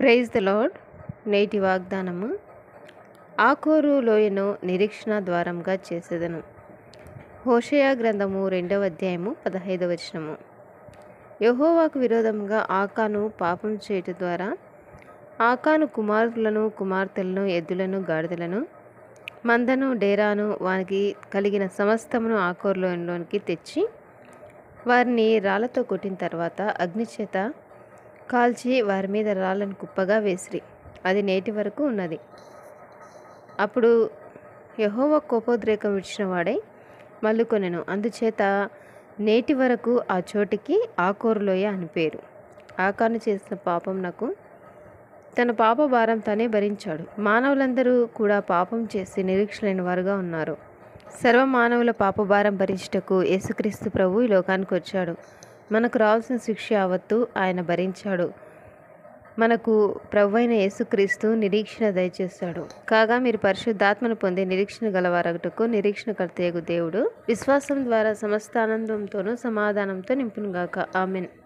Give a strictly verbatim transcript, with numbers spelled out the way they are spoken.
Praise the lord. నేటి వాగ్దానము, ఆకోరు లోయను నిరీక్షణ ద్వారంగా చేసేదను. హోషేయ గ్రంథము రెండవ అధ్యాయము పదహైదవ వచనము. యెహోవాకు విరోధముగా ఆకాను పాపం చేయుట ద్వారా ఆకాను కుమారులను కుమార్తెలను ఎద్దులను గాడిదలను మందను డేరాను వానికి కలిగిన సమస్తమును ఆకోరు లోయలోనికి తెచ్చి వారిని రాళ్లతో కొట్టిన తర్వాత అగ్నిచేత కాల్చి వారి మీద రాళ్ళను కుప్పగా వేసిరి. అది నేటి వరకు ఉన్నది. అప్పుడు యెహోవా కోపోద్రేకం విడిచిన వాడై మల్లుకొనెను. అందుచేత నేటి వరకు ఆ చోటికి ఆకోరు లోయ అని పేరు. ఆకాను చేసిన పాపం నాకు తన పాప భారం తనే భరించాడు. మానవులందరూ కూడా పాపం చేసి నిరీక్షలేని వారుగా ఉన్నారు. సర్వ మానవుల పాపభారం భరించుటకు యేసుక్రీస్తు ప్రభు ఈ లోకానికి వచ్చాడు. మనకు రావాల్సిన శిక్ష యావత్తు ఆయన భరించాడు. మనకు ప్రభు అయిన యేసుక్రీస్తు నిరీక్షణ దయచేశాడు. కాగా మీరు పరిశుద్ధాత్మను పొంది నిరీక్షణ గలవారగుటకు నిరీక్షణకర్తయగు దేవుడు విశ్వాసం ద్వారా సమస్త ఆనందంతోనూ సమాధానంతో నింపునుగాక. ఆమెన్.